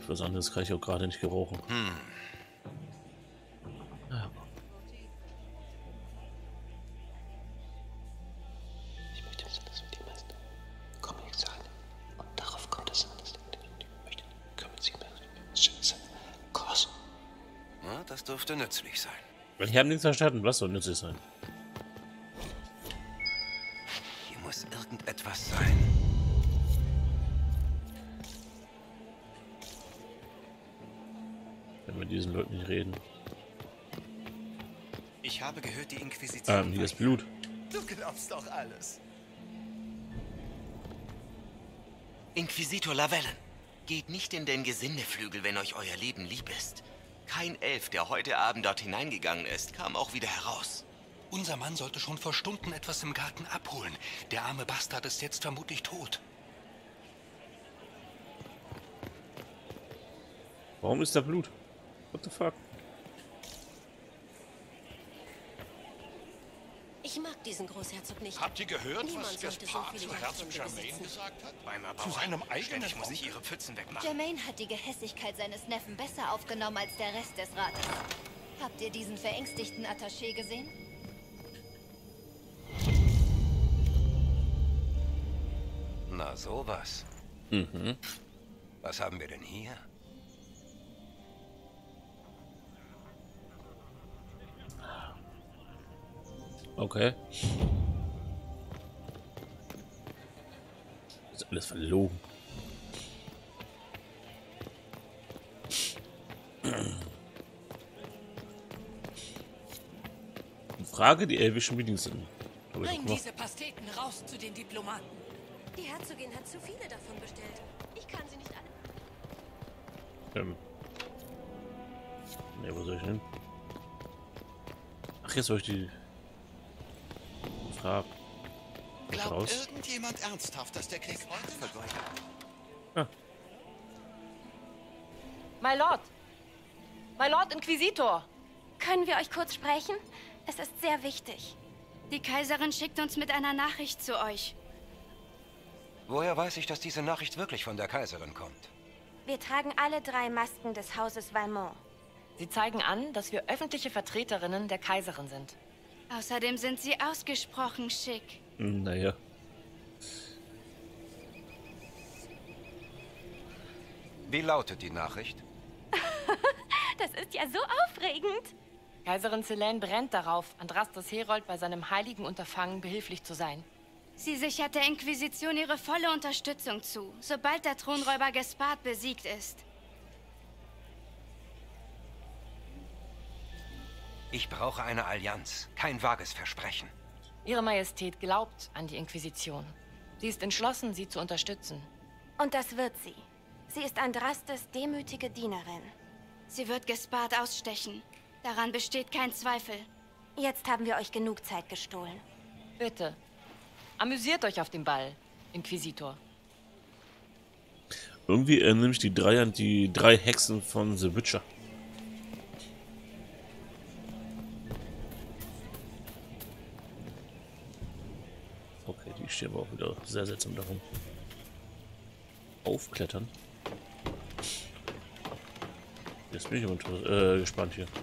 Was anderes kann ich auch gerade nicht gebrauchen. Ja. Ich möchte wissen, dass wir die meisten Comics zahlen. Und darauf kommt es an, dass ich möchte, kümmern Sie Scheiße. Kurs. Na, das dürfte nützlich sein. Ich habe nichts verstanden. Was soll nützlich sein? Hier muss irgendetwas sein. Wenn wir mit diesen Leuten nicht reden. Ich habe gehört, die Inquisition. Hier ist Blut. Du glaubst doch alles. Inquisitor Lavellen, geht nicht in den Gesindeflügel, wenn euch euer Leben lieb ist. Kein Elf, der heute Abend dort hineingegangen ist, kam auch wieder heraus. Unser Mann sollte schon vor Stunden etwas im Garten abholen. Der arme Bastard ist jetzt vermutlich tot. Warum ist da Blut? What the fuck? Ich mag diesen Großherzog nicht. Habt ihr gehört, Niemand was sollte so Gaspard viele zu Herzog Jagdhunde Germain besitzen. gesagt hat? Beim Zu seinem eigenen Ständig muss ich Volk? ihre Pfützen wegmachen. Germain hat die Gehässigkeit seines Neffen besser aufgenommen als der Rest des Rates. Habt ihr diesen verängstigten Attaché gesehen? Na sowas. Mhm. Was haben wir denn hier? Okay. Das ist alles verlogen. Frage die elvischen Bediensteten. Bring diese Pasteten raus zu den Diplomaten. Die Herzogin hat zu viele davon bestellt. Ich kann sie nicht alle... Ne, wo soll ich hin? Ach, jetzt soll ich die Farbe Glaubt raus. irgendjemand ernsthaft, dass der Krieg heute vergeudet? My Lord! My Lord Inquisitor! Können wir euch kurz sprechen? Es ist sehr wichtig. Die Kaiserin schickt uns mit einer Nachricht zu euch. Woher weiß ich, dass diese Nachricht wirklich von der Kaiserin kommt? Wir tragen alle 3 Masken des Hauses Valmont. Sie zeigen an, dass wir öffentliche Vertreterinnen der Kaiserin sind. Außerdem sind sie ausgesprochen schick. Naja. Wie lautet die Nachricht? Das ist ja so aufregend. Kaiserin Selene brennt darauf, Andrastes Herold bei seinem heiligen Unterfangen behilflich zu sein. Sie sichert der Inquisition ihre volle Unterstützung zu, sobald der Thronräuber Gaspard besiegt ist. Ich brauche eine Allianz, kein vages Versprechen. Ihre Majestät glaubt an die Inquisition. Sie ist entschlossen, sie zu unterstützen. Und das wird sie. Sie ist Andrastes demütige Dienerin. Sie wird Gaspard ausstechen. Daran besteht kein Zweifel. Jetzt haben wir euch genug Zeit gestohlen. Bitte, amüsiert euch auf dem Ball, Inquisitor. Irgendwie erinnere mich die 3 an die 3 Hexen von The Witcher. Okay, die stehen aber auch wieder sehr seltsam darum. Aufklettern. Jetzt bin ich aber gespannt hier.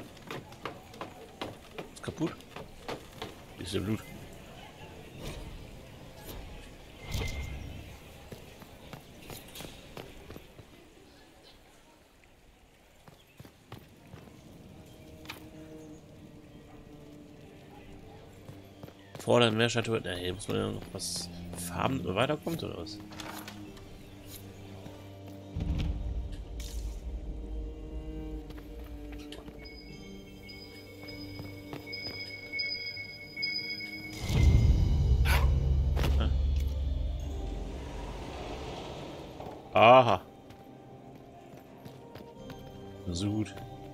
Ist kaputt? Wie ist der Blut? Fordern mehr Statue. Hier muss man ja noch was Farben weiterkommt oder was? Aha. So gut.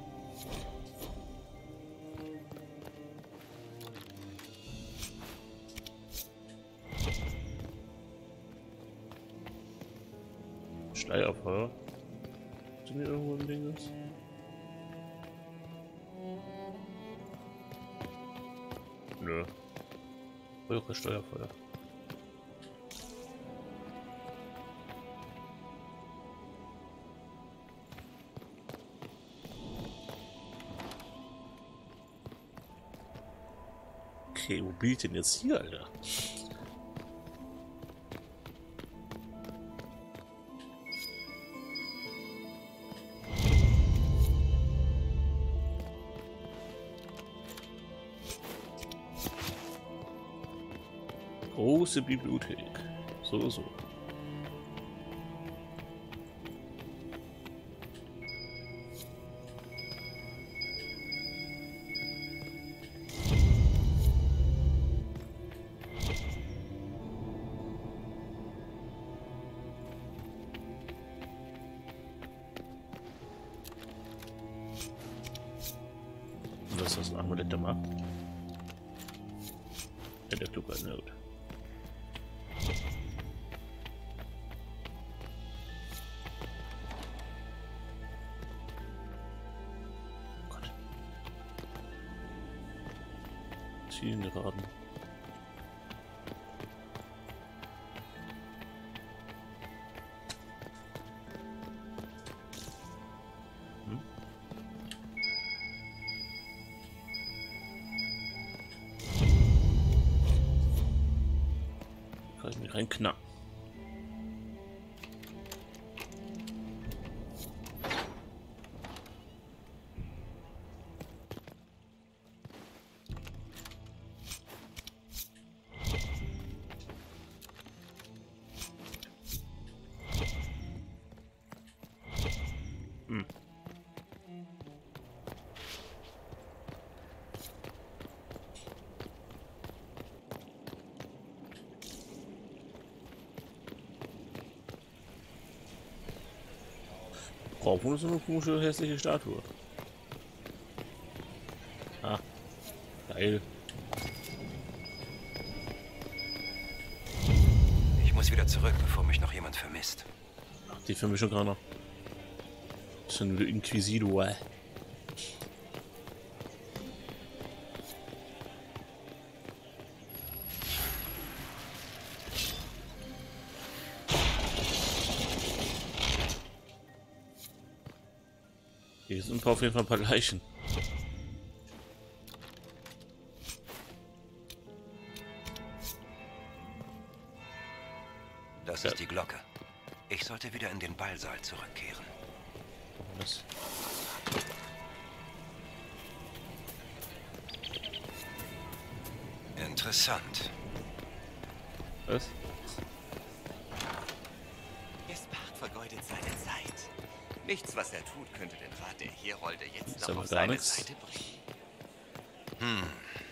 Schleierfeuer. Sind hier irgendwo ein Ding? Nö. Eure Steuerfeuer. Okay, wo bin ich denn jetzt hier, Alter? Große Bibliothek. So, so. Was das Amulett da macht? Ja, der Club Note. Gott. Schienenraden. Rein knapp. Brauchen so eine komische hässliche Statue. Ah, geil. Ich muss wieder zurück, bevor mich noch jemand vermisst. Ach, die vermischen gerade noch. Das ist ein Inquisitor. Hier sind auf jeden Fall ein paar Leichen. Das ist die Glocke. Ich sollte wieder in den Ballsaal zurückkehren. Was? Interessant. Was? Gespard vergeudet seine Zeit. Nichts, was er tut, könnte den Rat der Herolde jetzt Ist noch aber auf gar seine nichts. Seite bringen.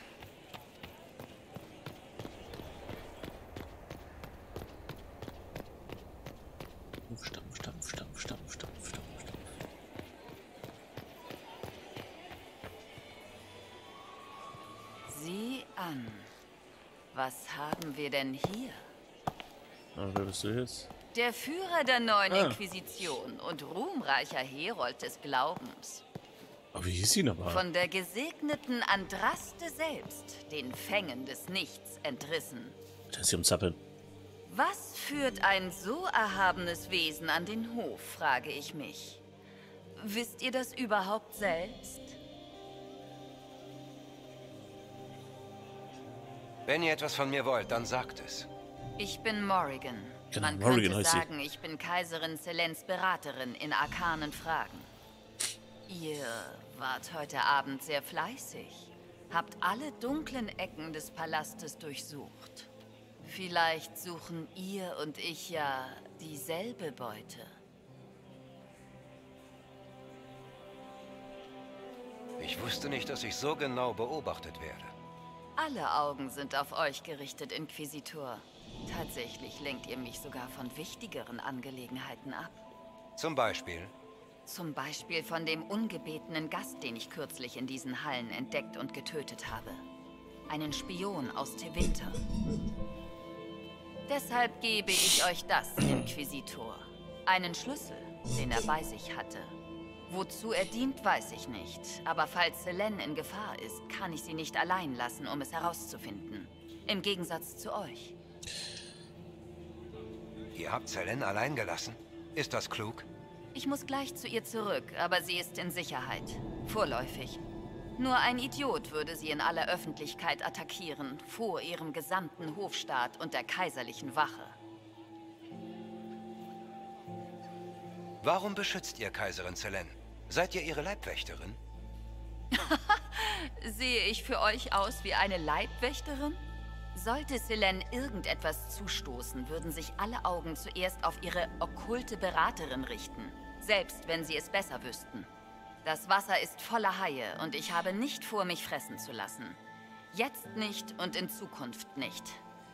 Stampf, Stampf, Stampf, Stampf, Stampf, Stampf. Sieh an. Was haben wir denn hier? Ah, wer bist du jetzt? Der Führer der neuen Inquisition und ruhmreicher Herold des Glaubens. Aber wie hieß ihn aber? Von der gesegneten Andraste selbst, den Fängen des Nichts entrissen. Der ist hier am Zappeln. Was führt ein so erhabenes Wesen an den Hof, frage ich mich. Wisst ihr das überhaupt selbst? Wenn ihr etwas von mir wollt, dann sagt es. Ich bin Morrigan. Genau, Man Morrigan könnte heißt sie. sagen, ich bin Kaiserin Selens Beraterin in arkanen Fragen. Ihr wart heute Abend sehr fleißig. Habt alle dunklen Ecken des Palastes durchsucht. Vielleicht suchen ihr und ich ja dieselbe Beute. Ich wusste nicht, dass ich so genau beobachtet werde. Alle Augen sind auf euch gerichtet, Inquisitor. Tatsächlich lenkt ihr mich sogar von wichtigeren Angelegenheiten ab. Zum Beispiel? Zum Beispiel von dem ungebetenen Gast, den ich kürzlich in diesen Hallen entdeckt und getötet habe. Einen Spion aus Tevinter. Deshalb gebe ich euch das, Inquisitor. Einen Schlüssel, den er bei sich hatte. Wozu er dient, weiß ich nicht. Aber falls Selene in Gefahr ist, kann ich sie nicht allein lassen, um es herauszufinden. Im Gegensatz zu euch. Ihr habt Selene allein gelassen? Ist das klug? Ich muss gleich zu ihr zurück, aber sie ist in Sicherheit. Vorläufig. Nur ein Idiot würde sie in aller Öffentlichkeit attackieren, vor ihrem gesamten Hofstaat und der kaiserlichen Wache. Warum beschützt ihr Kaiserin Selene? Seid ihr ihre Leibwächterin? Sehe ich für euch aus wie eine Leibwächterin? Sollte Selene irgendetwas zustoßen, würden sich alle Augen zuerst auf ihre okkulte Beraterin richten, selbst wenn sie es besser wüssten. Das Wasser ist voller Haie und ich habe nicht vor, mich fressen zu lassen. Jetzt nicht und in Zukunft nicht.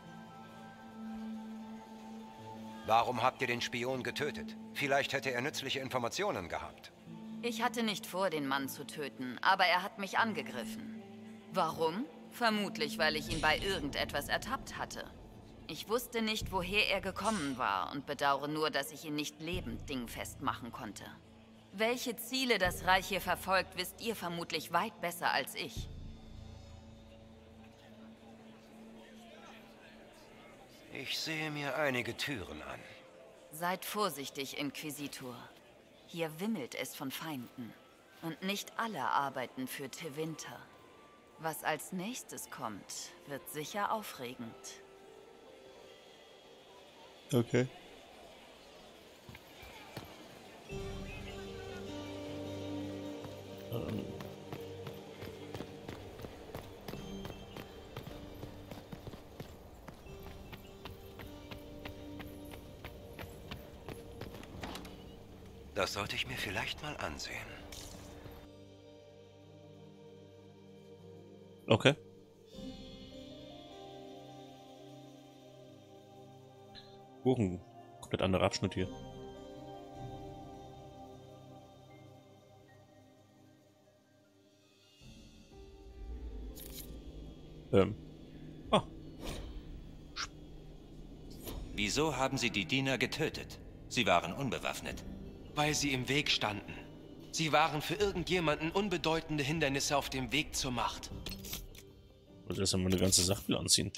Warum habt ihr den Spion getötet? Vielleicht hätte er nützliche Informationen gehabt. Ich hatte nicht vor, den Mann zu töten, aber er hat mich angegriffen. Warum? Vermutlich, weil ich ihn bei irgendetwas ertappt hatte. Ich wusste nicht, woher er gekommen war und bedauere nur, dass ich ihn nicht lebend dingfest machen konnte. Welche Ziele das Reich hier verfolgt, wisst ihr vermutlich weit besser als ich. Ich sehe mir einige Türen an. Seid vorsichtig, Inquisitor. Hier wimmelt es von Feinden. Und nicht alle arbeiten für Tevinter. Was als nächstes kommt, wird sicher aufregend. Okay. Das sollte ich mir vielleicht mal ansehen. Okay. Ein komplett anderer Abschnitt hier. Ah. Wieso haben Sie die Diener getötet? Sie waren unbewaffnet. Weil sie im Weg standen. Sie waren für irgendjemanden unbedeutende Hindernisse auf dem Weg zur Macht. Ich muss erst einmal eine ganze Sachbilanz ziehen.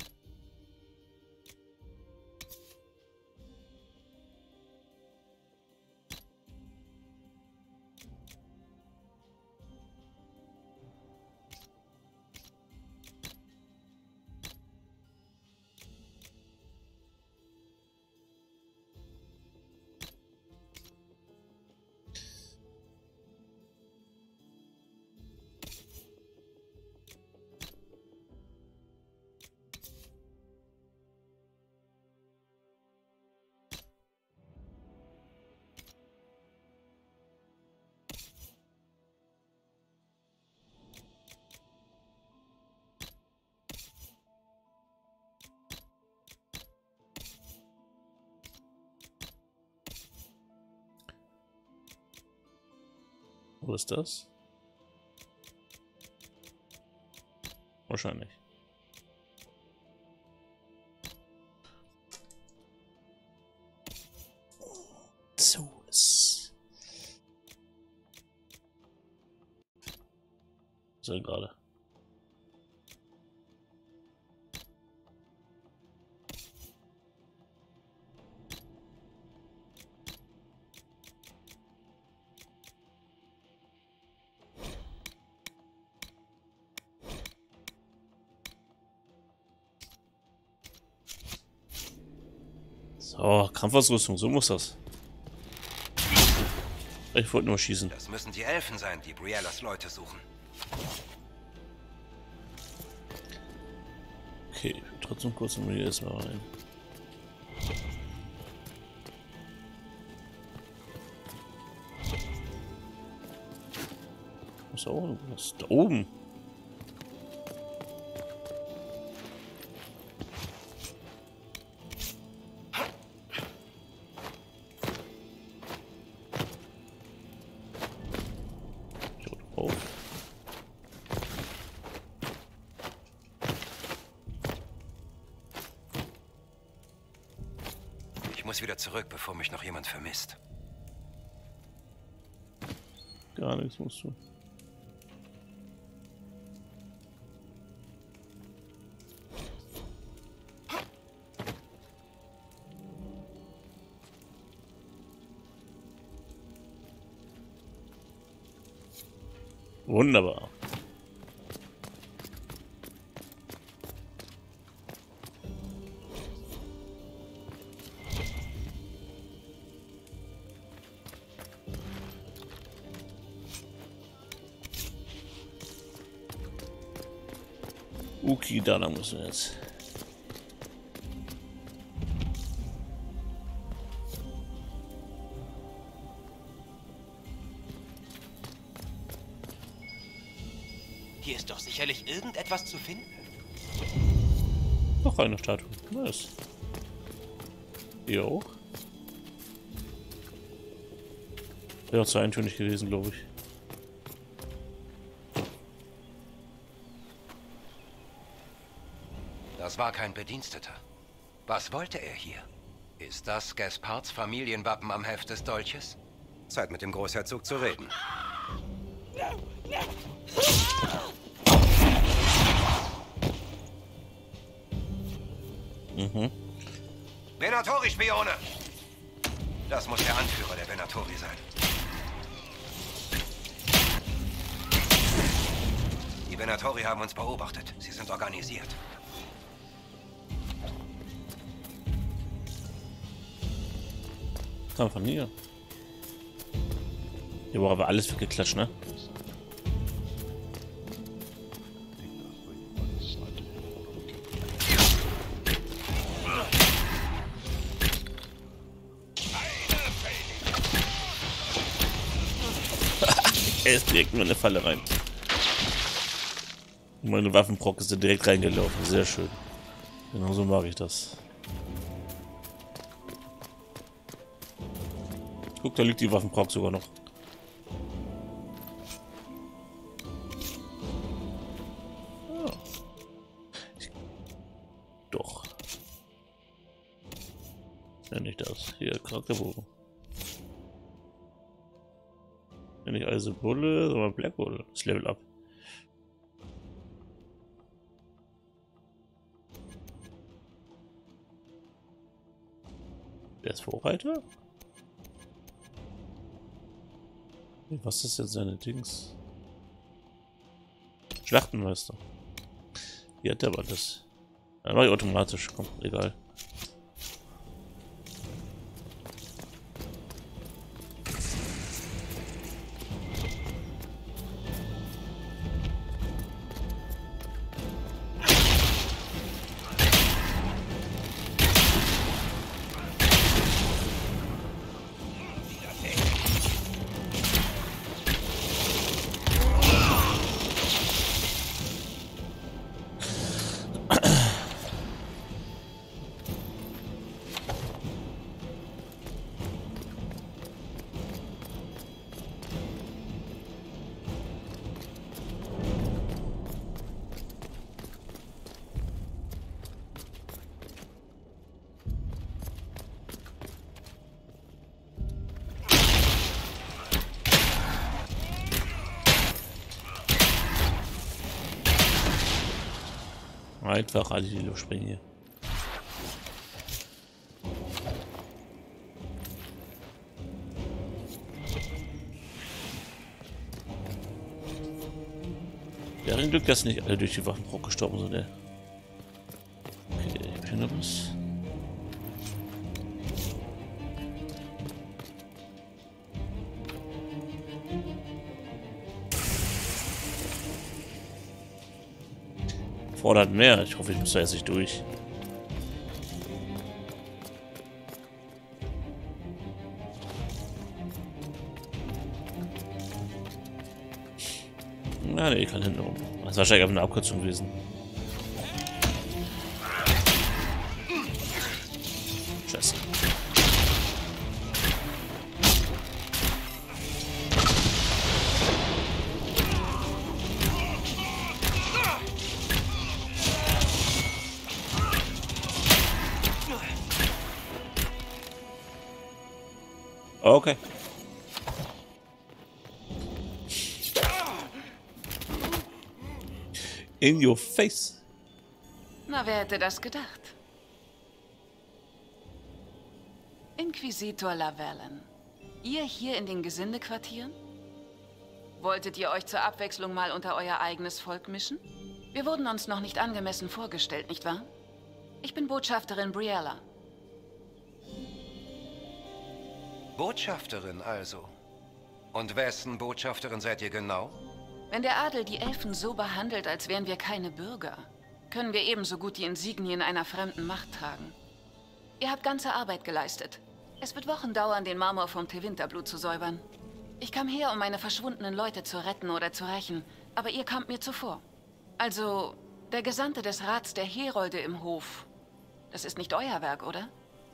Wo ist das? Wahrscheinlich. So ist. So gerade. So, Kampfausrüstung, so muss das. Ich wollte nur schießen. Das müssen die Elfen sein, die Briellas Leute suchen. Okay, ich will trotzdem kurz in mir erstmal rein. Was da oben? Was ist da oben? Ich muss wieder zurück, bevor mich noch jemand vermisst. Gar nichts musst du. Wunderbar. Okay, da lang müssen wir jetzt. Hier ist doch sicherlich irgendetwas zu finden. Noch eine Statue. Nice. Hier auch. Wäre auch zu eintönig gewesen, glaube ich. Das war kein Bediensteter. Was wollte er hier? Ist das Gaspards Familienwappen am Heft des Dolches? Zeit, mit dem Großherzog zu reden. Mhm. Venatori-Spione! Das muss der Anführer der Venatori sein. Die Venatori haben uns beobachtet. Sie sind organisiert. Kam von hier. Hier war aber alles weggeklatscht, ne? Er ist direkt in eine Falle rein. Meine Waffenbrock ist da direkt reingelaufen. Sehr schön. Genau so mag ich das. Guck, da liegt die Waffenbrock sogar noch. Ja. Doch. Ja, nicht das. Hier, Charakterbogen. Ja, nicht Eise Bulle, sondern Black Bull. Das Level up. Der ist Vorreiter? Was ist jetzt seine Dings? Schlachtenmeister. Hier hat der aber das. Dann mach ich automatisch. Komm, egal. Einfach alle die Luft springen hier. Ja, ein Glück, dass nicht alle durch die Waffenbrock gestorben sind, ey. Okay, ich hab hier noch was. Fordert mehr. Ich hoffe, ich muss da jetzt nicht durch. Na, nee, kann hinten rum. Das ist wahrscheinlich einfach eine Abkürzung gewesen. Scheiße. Okay. In your face. Na, wer hätte das gedacht? Inquisitor Lavellen. Ihr hier in den Gesindequartieren? Wolltet ihr euch zur Abwechslung mal unter euer eigenes Volk mischen? Wir wurden uns noch nicht angemessen vorgestellt, nicht wahr? Ich bin Botschafterin Briella. Botschafterin also. Und wessen Botschafterin seid ihr genau? Wenn der Adel die Elfen so behandelt, als wären wir keine Bürger, können wir ebenso gut die Insignien einer fremden Macht tragen. Ihr habt ganze Arbeit geleistet. Es wird Wochen dauern, den Marmor vom Tevinterblut zu säubern. Ich kam her, um meine verschwundenen Leute zu retten oder zu rächen, aber ihr kamt mir zuvor. Also, der Gesandte des Rats der Herolde im Hof. Das ist nicht euer Werk, oder?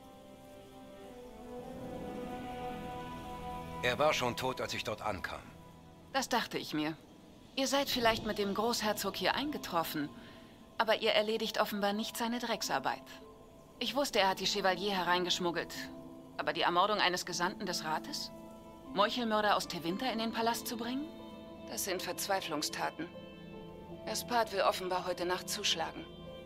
Er war schon tot, als ich dort ankam. Das dachte ich mir. Ihr seid vielleicht mit dem Großherzog hier eingetroffen, aber ihr erledigt offenbar nicht seine Drecksarbeit. Ich wusste, er hat die Chevalier hereingeschmuggelt. Aber die Ermordung eines Gesandten des Rates? Meuchelmörder aus Tevinter in den Palast zu bringen? Das sind Verzweiflungstaten. Gaspard will offenbar heute Nacht zuschlagen.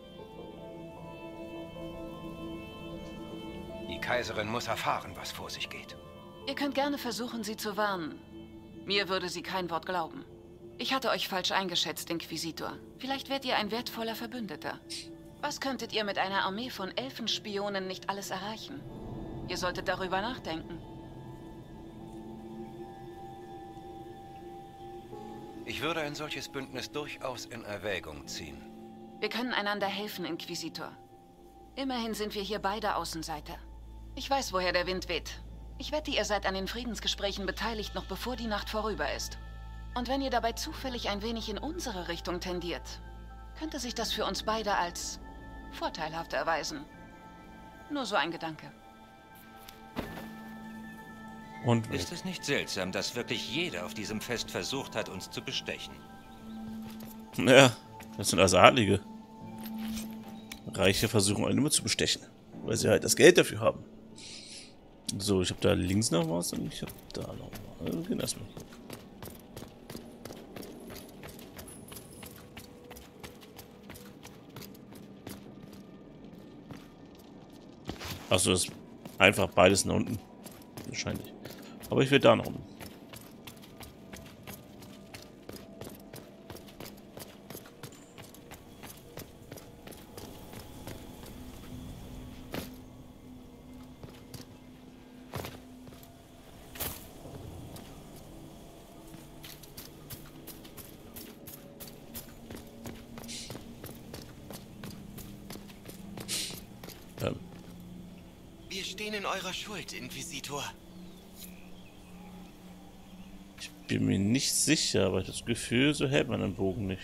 Die Kaiserin muss erfahren, was vor sich geht. Ihr könnt gerne versuchen, sie zu warnen. Mir würde sie kein Wort glauben. Ich hatte euch falsch eingeschätzt, Inquisitor. Vielleicht werdet ihr ein wertvoller Verbündeter. Was könntet ihr mit einer Armee von Elfenspionen nicht alles erreichen? Ihr solltet darüber nachdenken. Ich würde ein solches Bündnis durchaus in Erwägung ziehen. Wir können einander helfen, Inquisitor. Immerhin sind wir hier beide Außenseiter. Ich weiß, woher der Wind weht. Ich wette, ihr seid an den Friedensgesprächen beteiligt, noch bevor die Nacht vorüber ist. Und wenn ihr dabei zufällig ein wenig in unsere Richtung tendiert, könnte sich das für uns beide als vorteilhaft erweisen. Nur so ein Gedanke. Und ist es nicht seltsam, dass wirklich jeder auf diesem Fest versucht hat, uns zu bestechen? Ja, das sind also Adlige. Reiche versuchen einen immer zu bestechen, weil sie halt das Geld dafür haben. So, ich habe da links noch was und ich habe da noch was. Also gehen erstmal. Achso, das ist einfach beides nach unten. Wahrscheinlich. Aber ich will da noch unten. Wir stehen in eurer Schuld, Inquisitor. Ich bin mir nicht sicher, aber ich habe das Gefühl, so hält man den Bogen nicht.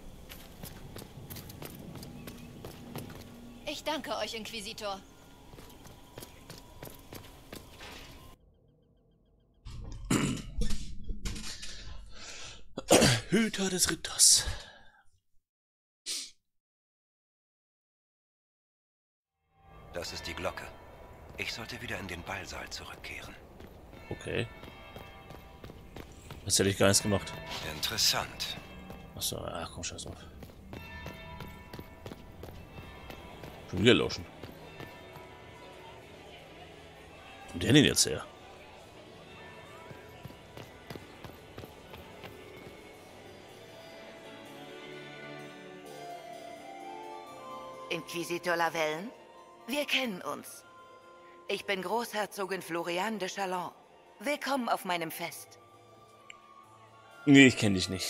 Ich danke euch, Inquisitor. Hüter des Ritters. Das ist die Glocke. Ich sollte wieder in den Ballsaal zurückkehren. Okay. Das hätte ich gar nichts gemacht. Interessant. Achso, ach komm, scheiß auf. Schon wieder lauschen. Wo kommt der denn jetzt her? Inquisitor Lavellen? Wir kennen uns. Ich bin Großherzogin Floriane de Chalon. Willkommen auf meinem Fest. Nee, ich kenne dich nicht.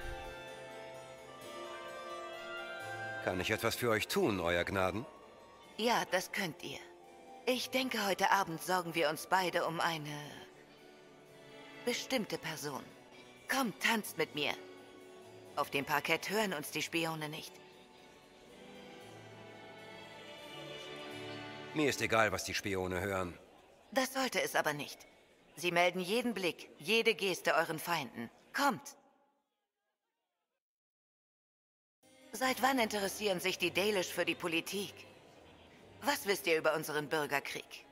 Kann ich etwas für euch tun, Euer Gnaden? Ja, das könnt ihr. Ich denke, heute Abend sorgen wir uns beide um eine bestimmte Person. Kommt, tanzt mit mir. Auf dem Parkett hören uns die Spione nicht. Mir ist egal, was die Spione hören. Das sollte es aber nicht. Sie melden jeden Blick, jede Geste euren Feinden. Kommt! Seit wann interessieren sich die Dalish für die Politik? Was wisst ihr über unseren Bürgerkrieg?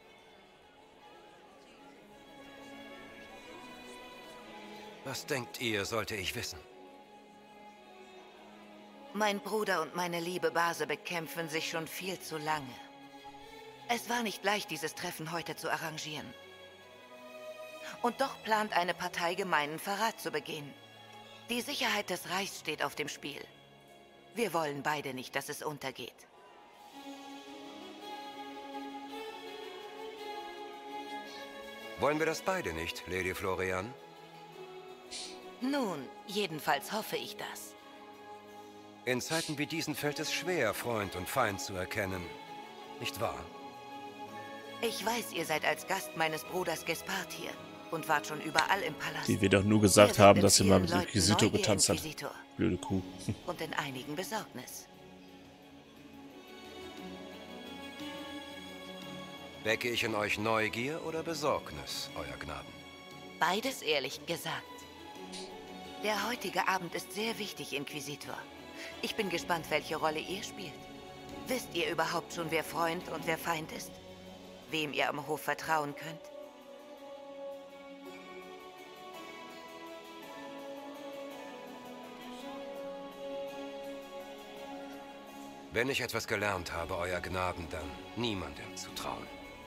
Was denkt ihr, sollte ich wissen? Mein Bruder und meine liebe Base bekämpfen sich schon viel zu lange. Es war nicht leicht, dieses Treffen heute zu arrangieren. Und doch plant eine Partei gemeinen Verrat zu begehen. Die Sicherheit des Reichs steht auf dem Spiel. Wir wollen beide nicht, dass es untergeht. Wollen wir das beide nicht, Lady Floriane? Nun, jedenfalls hoffe ich das. In Zeiten wie diesen fällt es schwer, Freund und Feind zu erkennen. Nicht wahr? Ich weiß, ihr seid als Gast meines Bruders Gespard hier und wart schon überall im Palast. Die wir doch nur gesagt haben, dass sie mal mit Inquisitor getanzt hat. Blöde Kuh. Und in einigen Besorgnis. Wecke ich in euch Neugier oder Besorgnis, Euer Gnaden? Beides ehrlich gesagt. Der heutige Abend ist sehr wichtig, Inquisitor. Ich bin gespannt, welche Rolle ihr spielt. Wisst ihr überhaupt schon, wer Freund und wer Feind ist? Wem ihr am Hof vertrauen könnt? Wenn ich etwas gelernt habe, Euer Gnaden, dann niemandem zu trauen.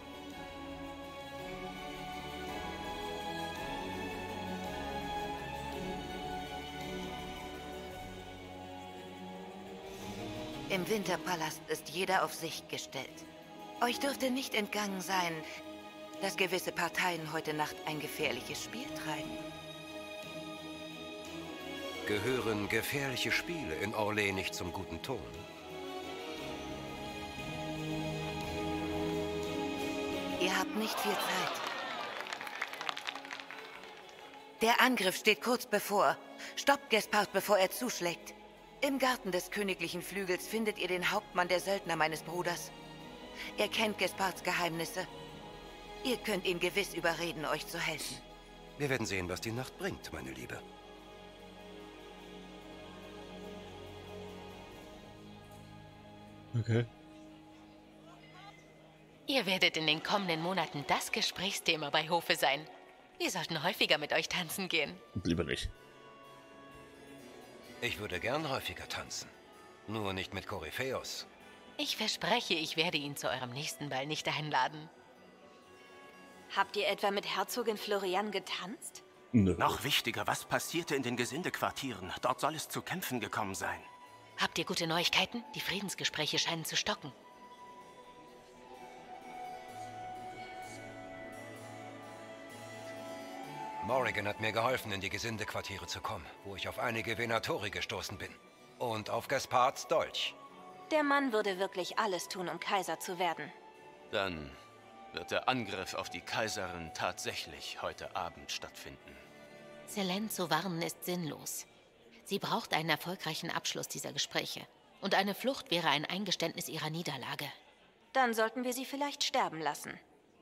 Im Winterpalast ist jeder auf sich gestellt. Euch dürfte nicht entgangen sein, dass gewisse Parteien heute Nacht ein gefährliches Spiel treiben. Gehören gefährliche Spiele in Orlais nicht zum guten Ton? Ihr habt nicht viel Zeit. Der Angriff steht kurz bevor. Stoppt Gespard, bevor er zuschlägt. Im Garten des königlichen Flügels findet ihr den Hauptmann der Söldner meines Bruders. Er kennt Gespards Geheimnisse. Ihr könnt ihn gewiss überreden, euch zu helfen. Wir werden sehen, was die Nacht bringt, meine Liebe. Okay. Ihr werdet in den kommenden Monaten das Gesprächsthema bei Hofe sein. Wir sollten häufiger mit euch tanzen gehen. Lieber nicht. Ich würde gern häufiger tanzen. Nur nicht mit Koryphäus. Ich verspreche, ich werde ihn zu eurem nächsten Ball nicht einladen. Habt ihr etwa mit Herzogin Florian getanzt? Nö. Noch wichtiger, was passierte in den Gesindequartieren? Dort soll es zu Kämpfen gekommen sein. Habt ihr gute Neuigkeiten? Die Friedensgespräche scheinen zu stocken. Morrigan hat mir geholfen, in die Gesindequartiere zu kommen, wo ich auf einige Venatori gestoßen bin. Und auf Gespards Dolch. Der Mann würde wirklich alles tun, um Kaiser zu werden. Dann wird der Angriff auf die Kaiserin tatsächlich heute Abend stattfinden. Selene zu warnen ist sinnlos. Sie braucht einen erfolgreichen Abschluss dieser Gespräche. Und eine Flucht wäre ein Eingeständnis ihrer Niederlage. Dann sollten wir sie vielleicht sterben lassen.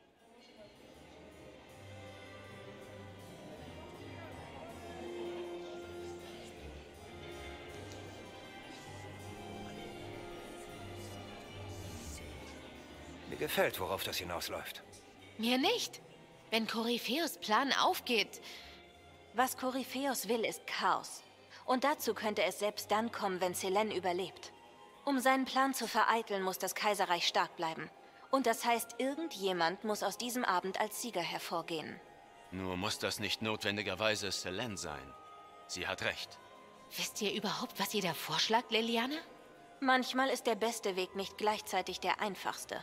Mir gefällt, worauf das hinausläuft. Mir nicht. Wenn Koryphäus' Plan aufgeht... Was Koryphäus will, ist Chaos. Und dazu könnte es selbst dann kommen, wenn Selene überlebt. Um seinen Plan zu vereiteln, muss das Kaiserreich stark bleiben. Und das heißt, irgendjemand muss aus diesem Abend als Sieger hervorgehen. Nur muss das nicht notwendigerweise Selene sein. Sie hat recht. Wisst ihr überhaupt, was ihr da vorschlagt, Leliana? Manchmal ist der beste Weg nicht gleichzeitig der einfachste.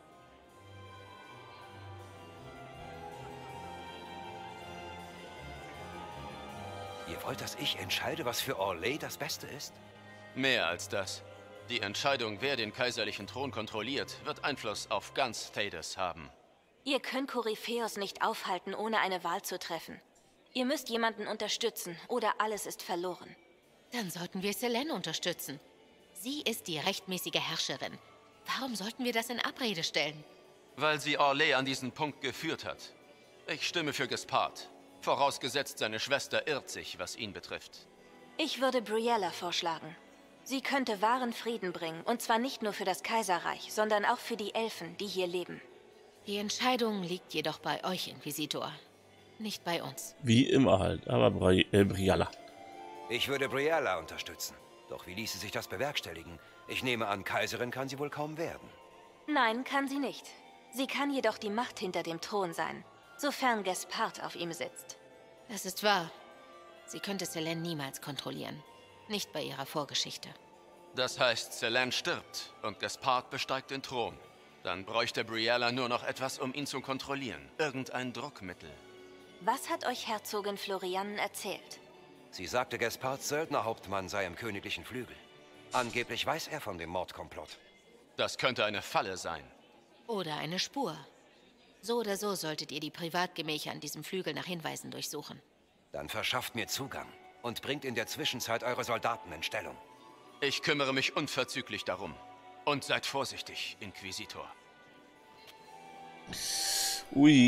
Ihr wollt, dass ich entscheide, was für Orlais das Beste ist? Mehr als das. Die Entscheidung, wer den kaiserlichen Thron kontrolliert, wird Einfluss auf ganz Thedas haben. Ihr könnt Koryphäus nicht aufhalten, ohne eine Wahl zu treffen. Ihr müsst jemanden unterstützen, oder alles ist verloren. Dann sollten wir Selene unterstützen. Sie ist die rechtmäßige Herrscherin. Warum sollten wir das in Abrede stellen? Weil sie Orlais an diesen Punkt geführt hat. Ich stimme für Gespard. Vorausgesetzt, seine Schwester irrt sich, was ihn betrifft. Ich würde Briella vorschlagen. Sie könnte wahren Frieden bringen, und zwar nicht nur für das Kaiserreich, sondern auch für die Elfen, die hier leben. Die Entscheidung liegt jedoch bei euch, Inquisitor. Nicht bei uns. Wie immer halt, aber Briella. Ich würde Briella unterstützen. Doch wie ließe sich das bewerkstelligen? Ich nehme an, Kaiserin kann sie wohl kaum werden. Nein, kann sie nicht. Sie kann jedoch die Macht hinter dem Thron sein. Sofern Gespard auf ihm sitzt. Das ist wahr. Sie könnte Selene niemals kontrollieren. Nicht bei ihrer Vorgeschichte. Das heißt, Selene stirbt und Gespard besteigt den Thron. Dann bräuchte Briella nur noch etwas, um ihn zu kontrollieren. Irgendein Druckmittel. Was hat euch Herzogin Florian erzählt? Sie sagte, Gespards Söldnerhauptmann sei im königlichen Flügel. Angeblich weiß er von dem Mordkomplott. Das könnte eine Falle sein. Oder eine Spur. So oder so solltet ihr die Privatgemächer an diesem Flügel nach Hinweisen durchsuchen. Dann verschafft mir Zugang und bringt in der Zwischenzeit eure Soldaten in Stellung. Ich kümmere mich unverzüglich darum. Und seid vorsichtig, Inquisitor. Ui.